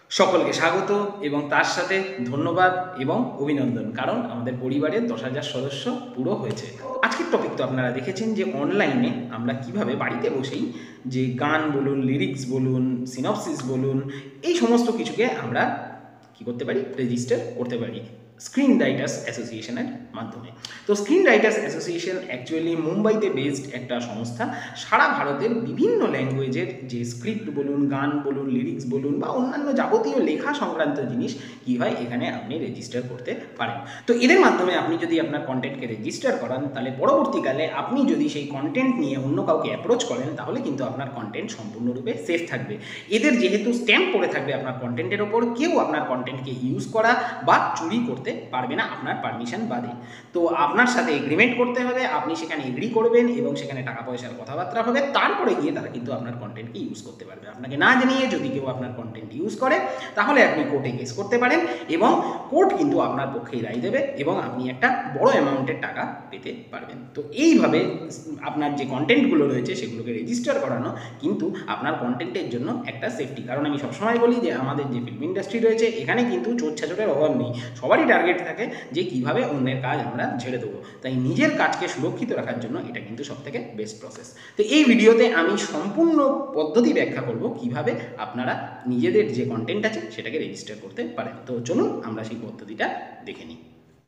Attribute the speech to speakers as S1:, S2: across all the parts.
S1: সকলকে স্বাগত এবং তার সাথে ধন্যবাদ এবং অভিনন্দন, কারণ আমাদের পরিবারের 10,000 সদস্য পুরো হয়েছে। আজকের টপিক তো আপনারা দেখেছেন যে অনলাইনে আমরা কিভাবে বাড়িতে বসেই যে গান বলুন, লিরিক্স বলুন, সিনপসিস বলুন, এই সমস্ত কিছুকে আমরা কি করতে পারি, রেজিস্টার করতে পারি স্ক্রিন রাইটার্স অ্যাসোসিয়েশনের মাধ্যমে। তো স্ক্রিন রাইটার্স অ্যাসোসিয়েশন অ্যাকচুয়ালি মুম্বাইতে বেসড একটা সংস্থা। সারা ভারতের বিভিন্ন ল্যাঙ্গুয়েজের যে স্ক্রিপ্ট বলুন, গান বলুন, লিরিক্স বলুন বা অন্যান্য যাবতীয় লেখা সংক্রান্ত জিনিস কি হয় এখানে আপনি রেজিস্টার করতে পারেন। তো এদের মাধ্যমে আপনি যদি আপনার কন্টেন্টকে রেজিস্টার করান, তাহলে পরবর্তীকালে আপনি যদি সেই কন্টেন্ট নিয়ে অন্য কাউকে অ্যাপ্রোচ করেন, তাহলে কিন্তু আপনার কন্টেন্ট সম্পূর্ণরূপে সেফ থাকবে। এদের যেহেতু স্ট্যাম্প পড়ে থাকবে আপনার কন্টেন্টের ওপর, কেউ আপনার কন্টেন্টকে ইউজ করা বা চুরি করতে পারবে না আপনার পারমিশন বাদে। তো আপনার সাথে এগ্রিমেন্ট করতে হবে, আপনি সেখানে এগ্রি করবেন এবং সেখানে টাকা পয়সার কথাবার্তা হবে, তারপরে গিয়ে তারা কিন্তু আপনার কন্টেন্টকে ইউজ করতে পারবে। আপনাকে না জানিয়ে যদি কেউ আপনার কন্টেন্ট ইউজ করে, তাহলে আপনি কোর্টে কেস করতে পারেন এবং কোর্ট কিন্তু আপনার পক্ষেই রায় দেবে এবং আপনি একটা বড় অ্যামাউন্টের টাকা পেতে পারবেন। তো এইভাবে আপনার যে কন্টেন্টগুলো রয়েছে সেগুলোকে রেজিস্টার করানো কিন্তু আপনার কন্টেন্টের জন্য একটা সেফটি। কারণ আমি সবসময় বলি যে আমাদের যে ফিল্ম ইন্ডাস্ট্রি রয়েছে এখানে কিন্তু চোর ছাচোরের অভাব নেই। সবারই টার্গেট থাকে যে কিভাবে অন্যের কাজ আমরা ঝেড়ে দেবো। তাই নিজের কাজকে সুরক্ষিত রাখার জন্য এটা কিন্তু সবথেকে বেস্ট প্রসেস। তো এই ভিডিওতে আমি সম্পূর্ণ পদ্ধতি ব্যাখ্যা করব কিভাবে আপনারা নিজেদের যে কন্টেন্ট আছে সেটাকে রেজিস্টার করতে পারেন। তো চলুন আমরা সেই পদ্ধতিটা দেখে নিই।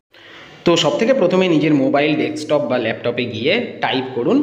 S1: তো সবথেকে প্রথমে নিজের মোবাইল, ডেস্কটপ বা ল্যাপটপে গিয়ে টাইপ করুন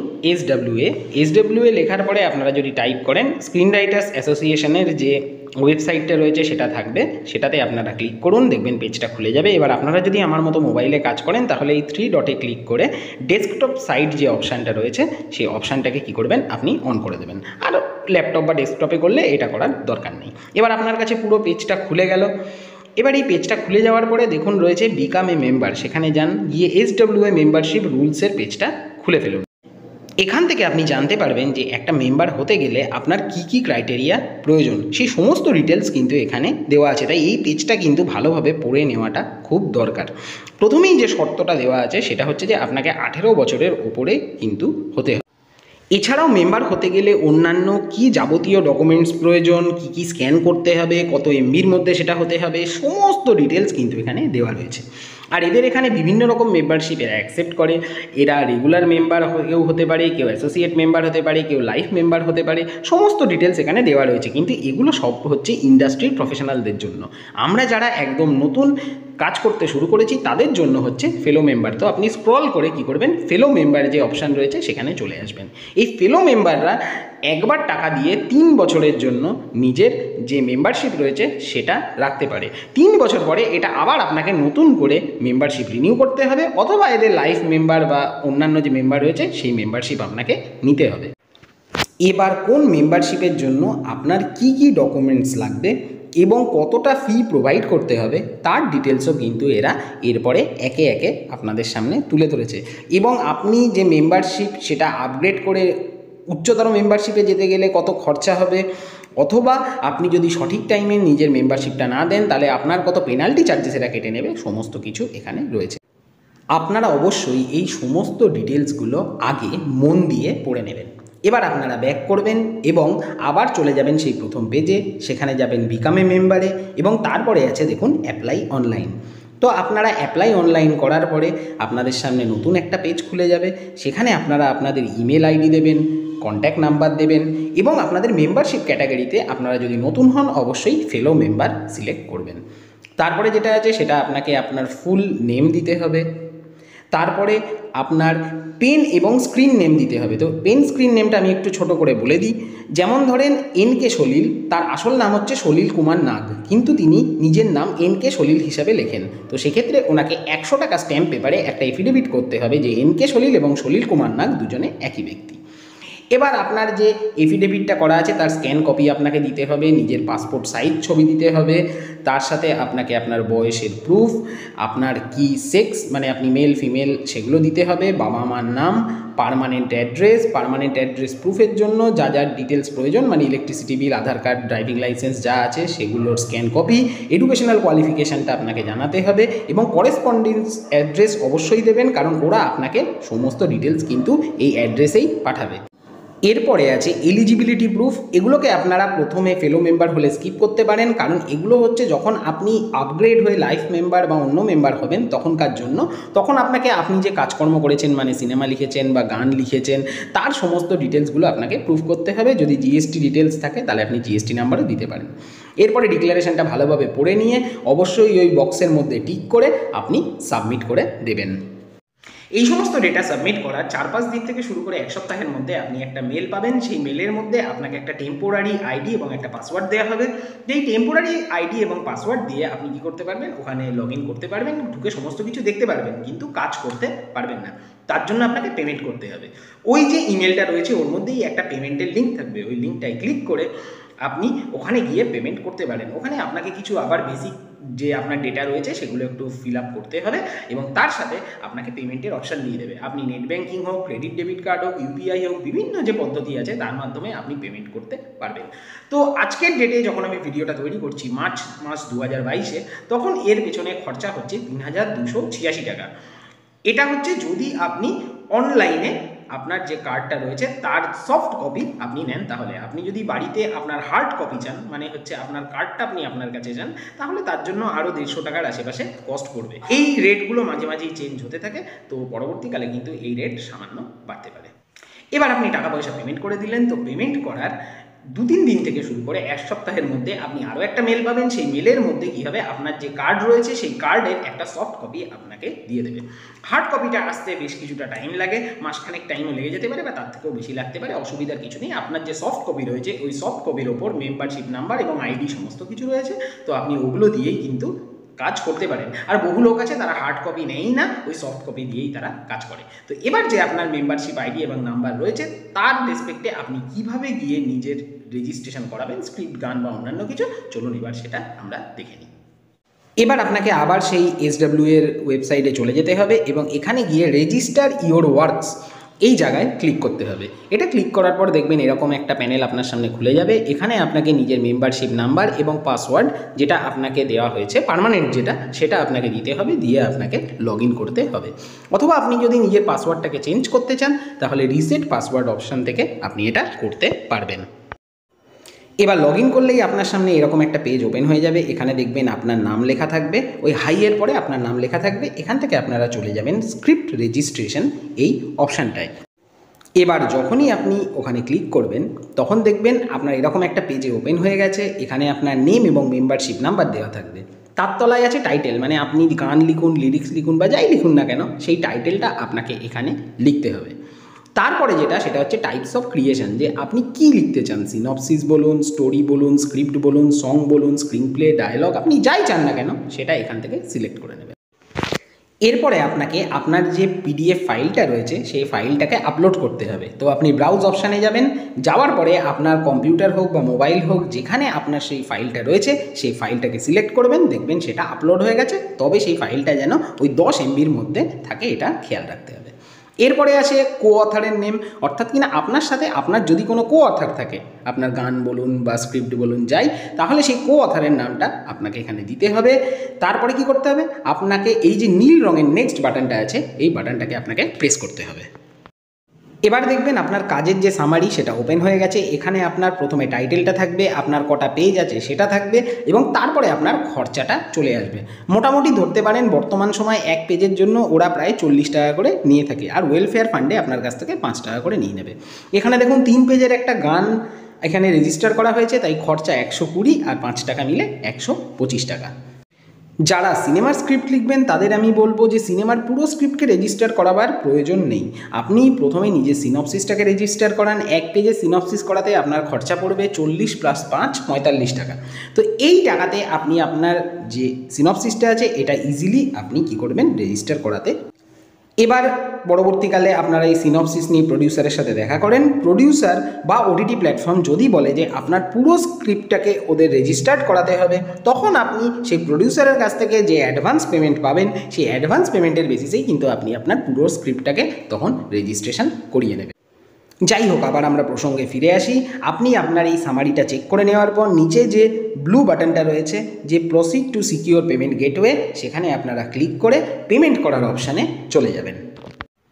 S1: এসডব্লিউএ লেখার পরে আপনারা যদি টাইপ করেন, স্ক্রিন রাইটার্স অ্যাসোসিয়েশনের যে ওয়েবসাইটটা রয়েছে সেটা থাকবে, সেটাতে আপনারা ক্লিক করুন, দেখবেন পেজটা খুলে যাবে। এবার আপনারা যদি আমার মতো মোবাইলে কাজ করেন, তাহলে এই 3 ডটে ক্লিক করে ডেস্কটপ সাইট যে অপশানটা রয়েছে সেই অপশানটাকে কী করবেন, আপনি অন করে দেবেন। আর ল্যাপটপ বা ডেস্কটপে করলে এটা করার দরকার নেই। এবার আপনার কাছে পুরো পেজটা খুলে গেল। এবার এই পেজটা খুলে যাওয়ার পরে দেখুন রয়েছে বিকাম এ মেম্বার, সেখানে যান, গিয়ে এসডব্লিউএ মেম্বারশিপ রুলসের পেজটা খুলে ফেলুন। এখান থেকে আপনি জানতে পারবেন যে একটা মেম্বার হতে গেলে আপনার কি কি ক্রাইটেরিয়া প্রয়োজন, সেই সমস্ত ডিটেলস কিন্তু এখানে দেওয়া আছে। তাই এই পেজটা কিন্তু ভালোভাবে পড়ে নেওয়াটা খুব দরকার। প্রথমেই যে শর্তটা দেওয়া আছে সেটা হচ্ছে যে আপনাকে 18 বছরের ওপরে কিন্তু হতে হবে। এছাড়াও মেম্বার হতে গেলে অন্যান্য কি যাবতীয় ডকুমেন্টস প্রয়োজন, কি কি স্ক্যান করতে হবে, কত এমবির মধ্যে সেটা হতে হবে, সমস্ত ডিটেলস কিন্তু এখানে দেওয়া রয়েছে। আর এদের এখানে বিভিন্ন রকম মেম্বারশিপ এরা অ্যাকসেপ্ট করে। এরা রেগুলার মেম্বার কেউ হতে পারে, কেউ অ্যাসোসিয়েট মেম্বার হতে পারে, কেউ লাইফ মেম্বার হতে পারে, সমস্ত ডিটেলস এখানে দেওয়া রয়েছে। কিন্তু এগুলো সব হচ্ছে ইন্ডাস্ট্রির প্রফেশনালদের জন্য। আমরা যারা একদম নতুন কাজ করতে শুরু করেছি তাদের জন্য হচ্ছে ফেলো মেম্বার। তো আপনি স্ক্রল করে কি করবেন, ফেলো মেম্বার যে অপশান রয়েছে সেখানে চলে আসবেন। এই ফেলো মেম্বাররা একবার টাকা দিয়ে 3 বছরের জন্য নিজের যে মেম্বারশিপ রয়েছে সেটা রাখতে পারে। 3 বছর পরে এটা আবার আপনাকে নতুন করে মেম্বারশিপ রিনিউ করতে হবে, অথবা এদের লাইফ মেম্বার বা অন্যান্য যে মেম্বার রয়েছে সেই মেম্বারশিপ আপনাকে নিতে হবে। এবার কোন মেম্বারশিপের জন্য আপনার কি কি ডকুমেন্টস লাগবে এবং কতটা ফি প্রোভাইড করতে হবে তার ডিটেলসও কিন্তু এরা এরপরে একে একে আপনাদের সামনে তুলে ধরেছে। এবং আপনি যে মেম্বারশিপ সেটা আপগ্রেড করে উচ্চতর মেম্বারশিপে যেতে গেলে কত খরচা হবে, অথবা আপনি যদি সঠিক টাইমে নিজের মেম্বারশিপটা না দেন তাহলে আপনার কত পেনাল্টি চার্জেস এরা কেটে নেবে, সমস্ত কিছু এখানে রয়েছে। আপনারা অবশ্যই এই সমস্ত ডিটেলসগুলো আগে মন দিয়ে পড়ে নেবেন। এবার আপনারা ব্যাক করবেন এবং আবার চলে যাবেন সেই প্রথম পেজে, সেখানে যাবেন বিকামে মেম্বারে এবং তারপরে আছে দেখুন অ্যাপ্লাই অনলাইন। তো আপনারা অ্যাপ্লাই অনলাইন করার পরে আপনাদের সামনে নতুন একটা পেজ খুলে যাবে। সেখানে আপনারা আপনাদের ইমেল আইডি দেবেন, কন্ট্যাক্ট নাম্বার দেবেন এবং আপনাদের মেম্বারশিপ ক্যাটাগরিতে আপনারা যদি নতুন হন অবশ্যই ফেলো মেম্বার সিলেক্ট করবেন। তারপরে যেটা আছে সেটা আপনাকে আপনার ফুল নেম দিতে হবে। তারপরে আপনার পেন এবং স্ক্রিন নেম দিতে হবে। তো পেন স্ক্রিন নেমটা আমি একটু ছোট করে বলে দিই। যেমন ধরেন এনকে সলিল, তার আসল নাম হচ্ছে সলিল কুমার নাগ, কিন্তু তিনি নিজের নাম এনকে সলিল হিসাবে লেখেন। তো সেক্ষেত্রে ওনাকে 100 টাকা স্ট্যাম্প পেপারে একটা এফিডেভিট করতে হবে যে এনকে সলিল এবং সলিল কুমার নাগ দুজনে একই ব্যক্তি। এবার আপনার যে এফিডেভিটটা করা আছে তার স্ক্যান কপি আপনাকে দিতে হবে, নিজের পাসপোর্ট সাইজ ছবি দিতে হবে, তার সাথে আপনাকে আপনার বয়সের প্রুফ, আপনার কি সেক্স মানে আপনি মেল ফিমেল সেগুলো দিতে হবে, বাবা মার নাম, পার্মানেন্ট অ্যাড্রেস প্রুফের জন্য যা যা ডিটেলস প্রয়োজন মানে electricity bill, Aadhaar card, driving licence যা আছে সেগুলোর স্ক্যান কপি, এডুকেশনাল কোয়ালিফিকেশানটা আপনাকে জানাতে হবে এবং করেসপন্ডেন্স অ্যাড্রেস অবশ্যই দেবেন, কারণ ওরা আপনাকে সমস্ত ডিটেলস কিন্তু এই অ্যাড্রেসেই পাঠাবে। এরপরে আছে এলিজিবিলিটি প্রুফ। এগুলোকে আপনারা প্রথমে ফেলো মেম্বার হলে স্কিপ করতে পারেন, কারণ এগুলো হচ্ছে যখন আপনি আপগ্রেড হয়ে লাইফ মেম্বার বা অন্য মেম্বার হবেন তখনকার জন্য। তখন আপনাকে আপনি যে কাজকর্ম করেছেন, মানে সিনেমা লিখেছেন বা গান লিখেছেন, তার সমস্ত ডিটেলসগুলো আপনাকে প্রুফ করতে হবে। যদি জিএসটি ডিটেলস থাকে তাহলে আপনি জিএসটি নাম্বারও দিতে পারেন। এরপরে ডিক্লারেশনটা ভালোভাবে পড়ে নিয়ে অবশ্যই ওই বক্সের মধ্যে টিক করে আপনি সাবমিট করে দেবেন। এই সমস্ত ডেটা সাবমিট করার 4-5 দিন থেকে শুরু করে 1 সপ্তাহের মধ্যে আপনি একটা মেল পাবেন। সেই মেলের মধ্যে আপনাকে একটা টেম্পোরারি আইডি এবং একটা পাসওয়ার্ড দেওয়া হবে। যেই টেম্পোরারি আইডি এবং পাসওয়ার্ড দিয়ে আপনি কী করতে পারবেন, ওখানে লগ ইন করতে পারবেন, ঢুকে সমস্ত কিছু দেখতে পারবেন, কিন্তু কাজ করতে পারবেন না। তার জন্য আপনাকে পেমেন্ট করতে হবে। ওই যে ইমেলটা রয়েছে ওর মধ্যেই একটা পেমেন্টের লিঙ্ক থাকবে, ওই লিঙ্কটায় ক্লিক করে আপনি ওখানে গিয়ে পেমেন্ট করতে পারেন। ওখানে আপনাকে কিছু আবার বেসিক যে আপনার ডেটা রয়েছে সেগুলো একটু ফিল আপ করতে হবে এবং তার সাথে আপনাকে পেমেন্টের অপশান দিয়ে দেবে। আপনি নেট ব্যাঙ্কিং হোক, ক্রেডিট ডেবিট কার্ড হোক, ইউপিআই হোক, বিভিন্ন যে পদ্ধতি আছে তার মাধ্যমে আপনি পেমেন্ট করতে পারবেন। তো আজকের ডেটে যখন আমি ভিডিওটা তৈরি করছি মার্চ মাস 2022-এ, তখন এর পেছনে খরচা হচ্ছে ৩,286 টাকা। এটা হচ্ছে যদি আপনি অনলাইনে আপনার যে কার্ডটা রয়েছে তার সফট কপি আপনি নেন। তাহলে আপনি যদি বাড়িতে আপনার হার্ড কপি চান, মানে হচ্ছে আপনার কার্ডটা আপনি আপনার কাছে চান, তাহলে তার জন্য আরও 150 টাকার আশেপাশে কস্ট পড়বে। এই রেটগুলো মাঝে মাঝেই চেঞ্জ হতে থাকে, তো পরবর্তীকালে কিন্তু এই রেট সামান্য বাড়তে পারে। এবার আপনি টাকা পয়সা পেমেন্ট করে দিলেন। তো পেমেন্ট করার 2-3 দিন থেকে শুরু করে 1 সপ্তাহের মধ্যে আপনি আরও একটা মেল পাবেন। সেই মেলের মধ্যে কী হবে, আপনার যে কার্ড রয়েছে সেই কার্ডের একটা সফট কপি আপনাকে দিয়ে দেবে। হার্ড কপিটা আসতে বেশ কিছুটা টাইম লাগে, মাসখানেক টাইমও লেগে যেতে পারে বা তার থেকেও বেশি লাগতে পারে, অসুবিধার কিছু নেই। আপনার যে সফট কপি রয়েছে ওই সফট কপির ওপর মেম্বারশিপ নাম্বার এবং আইডি সমস্ত কিছু রয়েছে, তো আপনি ওগুলো দিয়েই কিন্তু কাজ করতে পারেন। আর বহু লোক আছে তারা হার্ড কপি নেই না, ওই সফট কপি দিয়েই তারা কাজ করে। তো এবার যে আপনার মেম্বারশিপ আইডি এবং নাম্বার রয়েছে তার রেসপেক্টে আপনি কিভাবে গিয়ে নিজের রেজিস্ট্রেশন করাবেন, স্ক্রিপ্ট, গান বা অন্যান্য কিছু, চলুন এবার সেটা আমরা দেখে নিই। এবার আপনাকে আবার সেই SW এর ওয়েবসাইটে চলে যেতে হবে এবং এখানে গিয়ে রেজিস্টার ইওর ওয়ার্কস এই জায়গায় ক্লিক করতে হবে। এটা ক্লিক করার পর দেখবেন এরকম একটা প্যানেল আপনার সামনে খুলে যাবে। এখানে আপনাকে নিজের মেম্বারশিপ নাম্বার এবং পাসওয়ার্ড যেটা আপনাকে দেওয়া হয়েছে পার্মানেন্ট যেটা, সেটা আপনাকে দিতে হবে, দিয়ে আপনাকে লগ ইন করতে হবে। অথবা আপনি যদি নিজের পাসওয়ার্ডটাকে চেঞ্জ করতে চান তাহলে রিসেট পাসওয়ার্ড অপশান থেকে আপনি এটা করতে পারবেন। এবার লগ ইন করলেই আপনার সামনে এরকম একটা পেজ ওপেন হয়ে যাবে। এখানে দেখবেন আপনার নাম লেখা থাকবে, ওই হাইয়ের পরে আপনার নাম লেখা থাকবে। এখান থেকে আপনারা চলে যাবেন স্ক্রিপ্ট রেজিস্ট্রেশন এই অপশানটায়। এবার যখনই আপনি ওখানে ক্লিক করবেন তখন দেখবেন আপনার এরকম একটা পেজে ওপেন হয়ে গেছে। এখানে আপনার নেম এবং মেম্বারশিপ নাম্বার দেওয়া থাকবে। তার তলায় আছে টাইটেল, মানে আপনি গান লিখুন, লিরিক্স লিখুন বা যাই লিখুন না কেন, সেই টাইটেলটা আপনাকে এখানে লিখতে হবে। তারপরে যেটা, সেটা হচ্ছে টাইপস অফ ক্রিয়েশন, যে আপনি কি লিখতে চান, সিনপসিস বলুন, স্টোরি বলুন, স্ক্রিপ্ট বলুন, সং বলুন, স্ক্রিন প্লে, ডায়লগ, আপনি যাই চান না কেন সেটা এখান থেকে সিলেক্ট করে নেবেন। এরপরে আপনাকে আপনার যে PDF ফাইলটা রয়েছে সেই ফাইলটাকে আপলোড করতে হবে। তো আপনি ব্রাউজ অপশানে যাবেন, যাওয়ার পরে আপনার কম্পিউটার হোক বা মোবাইল হোক, যেখানে আপনার সেই ফাইলটা রয়েছে সেই ফাইলটাকে সিলেক্ট করবেন, দেখবেন সেটা আপলোড হয়ে গেছে। তবে সেই ফাইলটা যেন ওই 10 MBর মধ্যে থাকে, এটা খেয়াল রাখতে হবে। এরপরে আসে কো অথারের নেম, অর্থাৎ কিনা আপনার সাথে আপনার যদি কোনো কো অথার থাকে, আপনার গান বলুন বা স্ক্রিপ্ট বলুন যাই, তাহলে সেই কো অথারের নামটা আপনাকে এখানে দিতে হবে। তারপরে কি করতে হবে, আপনাকে এই যে নীল রঙের নেক্সট বাটনটা আছে এই বাটনটাকে আপনাকে প্রেস করতে হবে। এবার দেখবেন আপনার কাজের যে সামারি সেটা ওপেন হয়ে গেছে। এখানে আপনার প্রথমে টাইটেলটা থাকবে, আপনার কটা পেজ আছে সেটা থাকবে এবং তারপরে আপনার খরচাটা চলে আসবে। মোটামুটি ধরতে পারেন বর্তমান সময় এক পেজের জন্য ওরা প্রায় 40 টাকা করে নিয়ে থাকে, আর ওয়েলফেয়ার ফান্ডে আপনার কাছ থেকে 5 টাকা করে নিয়ে নেবে। এখানে দেখুন 3 পেজের একটা গান এখানে রেজিস্টার করা হয়েছে, তাই খরচা 120 আর 5 টাকা মিলে 125 টাকা। যারা সিনেমার স্ক্রিপ্ট লিখবেন তাদের আমি বলবো যে সিনেমার পুরো স্ক্রিপ্টকে রেজিস্টার করাবার প্রয়োজন নেই। আপনি প্রথমে নিজের সিনপসিসটাকে রেজিস্টার করান। এক পেজে সিনপসিস করাতে আপনার খরচা পড়বে 40 + 5 45 টাকা। তো এই টাকাতে আপনি আপনার যে সিনপসিসটা আছে এটা ইজিলি আপনি কি করবেন, রেজিস্টার করাতে। এবার পরবর্তীকালে আপনারা এই সিনপসিস নিয়ে প্রডিউসারের সাথে দেখা করেন। প্রডিউসার বা OTT প্ল্যাটফর্ম যদি বলে যে আপনার পুরো স্ক্রিপ্টটাকে ওদের রেজিস্টার্ড করাতে হবে, তখন আপনি সেই প্রডিউসারের কাছ থেকে যে অ্যাডভান্স পেমেন্ট পাবেন সেই অ্যাডভান্স পেমেন্টের বেসিসেই কিন্তু আপনি আপনার পুরো স্ক্রিপ্টটাকে তখন রেজিস্ট্রেশন করিয়ে নেবেন। যাই হোক, আবার আমরা প্রসঙ্গে ফিরে আসি। আপনি আপনার এই সামারিটা চেক করে নেওয়ার পর নিচে যে ব্লু বাটনটা রয়েছে, যে proceed to secure payment gateway, সেখানে আপনারা ক্লিক করে পেমেন্ট করার অপশানে চলে যাবেন।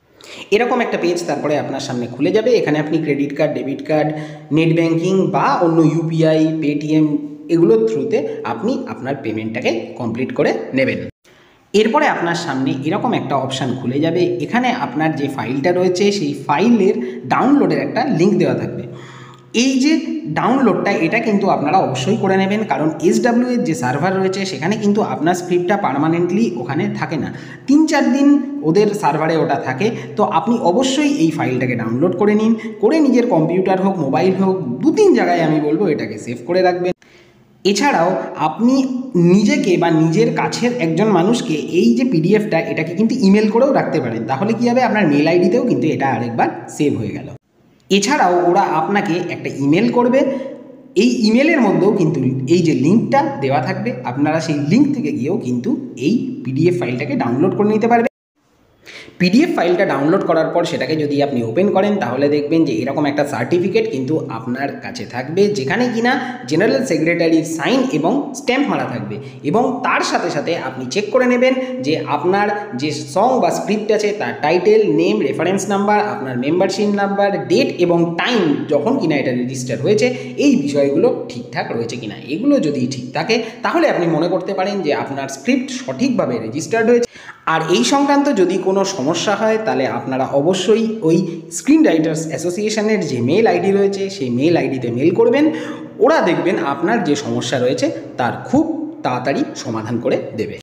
S1: এরকম একটা পেজ তারপরে আপনার সামনে খুলে যাবে। এখানে আপনি credit card, debit card, net banking বা অন্য ইউপিআই, পেটিএম এগুলোর থ্রুতে আপনি আপনার পেমেন্টটাকে কমপ্লিট করে নেবেন। এরপরে আপনার সামনে এরকম একটা অপশান খুলে যাবে। এখানে আপনার যে ফাইলটা রয়েছে সেই ফাইলের ডাউনলোডের একটা লিঙ্ক দেওয়া থাকবে। এই যে ডাউনলোডটা এটা কিন্তু আপনারা অবশ্যই করে নেবেন, কারণ SW এর যে সার্ভার রয়েছে সেখানে কিন্তু আপনার স্ক্রিপ্টটা পার্মানেন্টলি ওখানে থাকে না, 3-4 দিন ওদের সার্ভারে ওটা থাকে। তো আপনি অবশ্যই এই ফাইলটাকে ডাউনলোড করে নিন, করে নিজের কম্পিউটার হোক, মোবাইল হোক, 2-3 জায়গায় আমি বলবো এটাকে সেভ করে রাখবেন। এছাড়াও আপনি নিজেকে বা নিজের কাছের একজন মানুষকে এই যে পিডিএফটা এটাকে কিন্তু ইমেল করেও রাখতে পারেন। তাহলে কী হবে, আপনার মেল আইডিতেও কিন্তু এটা আরেকবার সেভ হয়ে গেল। এছাড়াও ওরা আপনাকে একটা ইমেল করবে, এই ইমেলের মধ্যেও কিন্তু এই যে লিঙ্কটা দেওয়া থাকবে, আপনারা সেই লিঙ্ক থেকে গিয়েও কিন্তু এই পিডিএফ ফাইলটাকে ডাউনলোড করে নিতে পারবেন। পিডিএফ ফাইলটা ডাউনলোড করার পর সেটাকে যদি আপনি ওপেন করেন তাহলে দেখবেন যে এরকম একটা সার্টিফিকেট কিন্তু আপনার কাছে থাকবে, যেখানে কিনা জেনারেল সেক্রেটারির সাইন এবং স্ট্যাম্প মারা থাকবে। এবং তার সাথে সাথে আপনি চেক করে নেবেন যে আপনার যে সং বা স্ক্রিপ্ট আছে তার টাইটেল, নেম, রেফারেন্স নাম্বার, আপনার মেম্বারশিপ নাম্বার, ডেট এবং টাইম যখন কিনা এটা রেজিস্টার হয়েছে, এই বিষয়গুলো ঠিকঠাক রয়েছে কিনা। এগুলো যদি ঠিক থাকে তাহলে আপনি মনে করতে পারেন যে আপনার স্ক্রিপ্ট সঠিকভাবে রেজিস্টার্ড হয়েছে। আর এই সংক্রান্ত যদি কোনো সমস্যা হয় তাহলে আপনারা অবশ্যই ওই স্ক্রিন রাইটার্স অ্যাসোসিয়েশনের যে মেল আইডি রয়েছে সেই মেল আইডিতে মেল করবেন। ওরা দেখবেন আপনার যে সমস্যা রয়েছে তার খুব তাড়াতাড়ি সমাধান করে দেবে।